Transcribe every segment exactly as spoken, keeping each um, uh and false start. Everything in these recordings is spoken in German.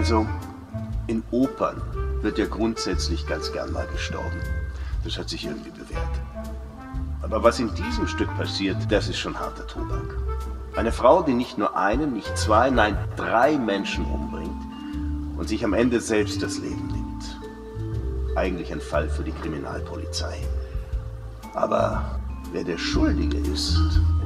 Also, in Opern wird ja grundsätzlich ganz gern mal gestorben. Das hat sich irgendwie bewährt. Aber was in diesem Stück passiert, das ist schon harter Tobak. Eine Frau, die nicht nur einen, nicht zwei, nein, drei Menschen umbringt und sich am Ende selbst das Leben nimmt. Eigentlich ein Fall für die Kriminalpolizei. Aber wer der Schuldige ist...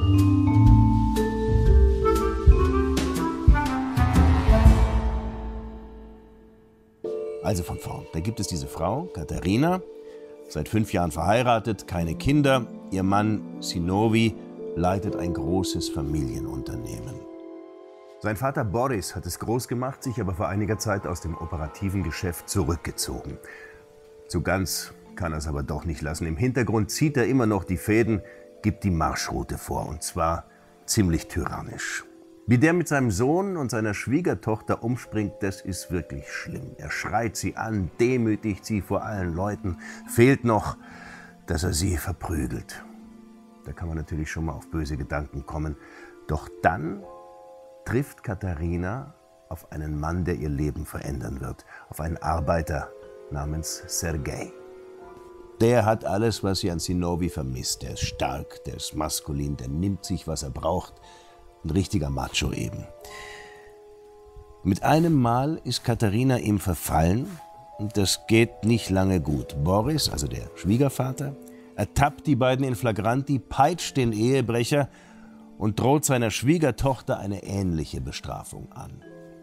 Also von vorn. Da gibt es diese Frau, Katharina, seit fünf Jahren verheiratet, keine Kinder. Ihr Mann, Zinovy, leitet ein großes Familienunternehmen. Sein Vater Boris hat es groß gemacht, sich aber vor einiger Zeit aus dem operativen Geschäft zurückgezogen. So ganz kann er es aber doch nicht lassen. Im Hintergrund zieht er immer noch die Fäden, gibt die Marschroute vor, und zwar ziemlich tyrannisch. Wie der mit seinem Sohn und seiner Schwiegertochter umspringt, das ist wirklich schlimm. Er schreit sie an, demütigt sie vor allen Leuten. Fehlt noch, dass er sie verprügelt. Da kann man natürlich schon mal auf böse Gedanken kommen. Doch dann trifft Katharina auf einen Mann, der ihr Leben verändern wird. Auf einen Arbeiter namens Sergei. Der hat alles, was sie an Zinovy vermisst. Der ist stark, der ist maskulin, der nimmt sich, was er braucht. Ein richtiger Macho eben. Mit einem Mal ist Katharina ihm verfallen und das geht nicht lange gut. Boris, also der Schwiegervater, ertappt die beiden in flagranti, peitscht den Ehebrecher und droht seiner Schwiegertochter eine ähnliche Bestrafung an.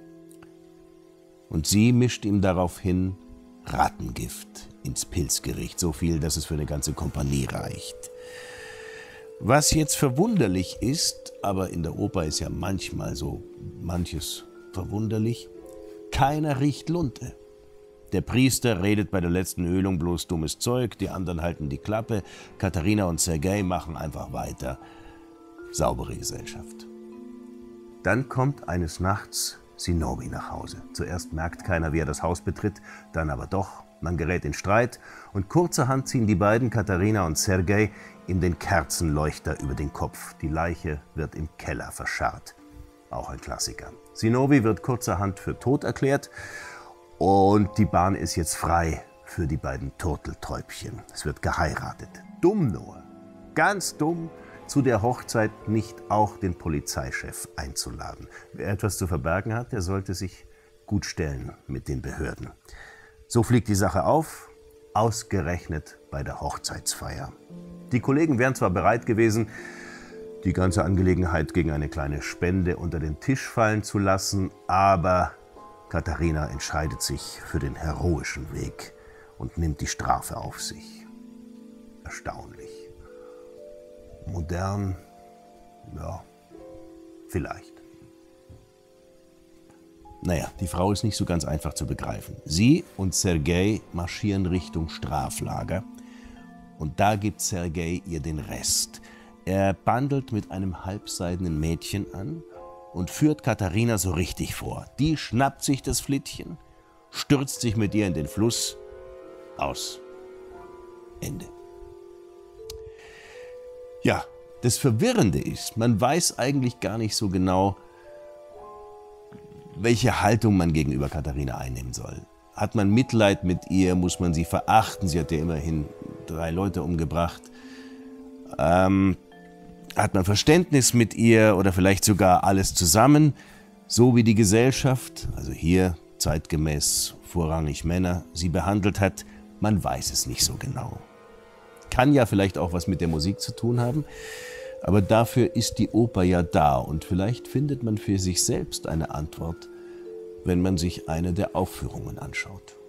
Und sie mischt ihm daraufhin Rattengift ins Pilzgericht, so viel, dass es für eine ganze Kompanie reicht. Was jetzt verwunderlich ist, aber in der Oper ist ja manchmal so manches verwunderlich, keiner riecht Lunte. Der Priester redet bei der letzten Ölung bloß dummes Zeug, die anderen halten die Klappe, Katharina und Sergei machen einfach weiter. Saubere Gesellschaft. Dann kommt eines Nachts Zinovy nach Hause. Zuerst merkt keiner, wie er das Haus betritt, dann aber doch. Man gerät in Streit und kurzerhand ziehen die beiden, Katharina und Sergei, ihm den Kerzenleuchter über den Kopf. Die Leiche wird im Keller verscharrt. Auch ein Klassiker. Zinovy wird kurzerhand für tot erklärt und die Bahn ist jetzt frei für die beiden Turteltäubchen. Es wird geheiratet. Dumm nur, ganz dumm, zu der Hochzeit nicht auch den Polizeichef einzuladen. Wer etwas zu verbergen hat, der sollte sich gut stellen mit den Behörden. So fliegt die Sache auf, ausgerechnet bei der Hochzeitsfeier. Die Kollegen wären zwar bereit gewesen, die ganze Angelegenheit gegen eine kleine Spende unter den Tisch fallen zu lassen, aber Katharina entscheidet sich für den heroischen Weg und nimmt die Strafe auf sich. Erstaunlich. Modern, ja, vielleicht. Naja, die Frau ist nicht so ganz einfach zu begreifen. Sie und Sergei marschieren Richtung Straflager und da gibt Sergei ihr den Rest. Er bandelt mit einem halbseidenen Mädchen an und führt Katharina so richtig vor. Die schnappt sich das Flittchen, stürzt sich mit ihr in den Fluss, aus. Ende. Ja, das Verwirrende ist, man weiß eigentlich gar nicht so genau, welche Haltung man gegenüber Katharina einnehmen soll. Hat man Mitleid mit ihr, muss man sie verachten, sie hat ja immerhin drei Leute umgebracht. Ähm, hat man Verständnis mit ihr oder vielleicht sogar alles zusammen, so wie die Gesellschaft, also hier zeitgemäß vorrangig Männer, sie behandelt hat, man weiß es nicht so genau. Kann ja vielleicht auch was mit der Musik zu tun haben, aber dafür ist die Oper ja da und vielleicht findet man für sich selbst eine Antwort, wenn man sich eine der Aufführungen anschaut.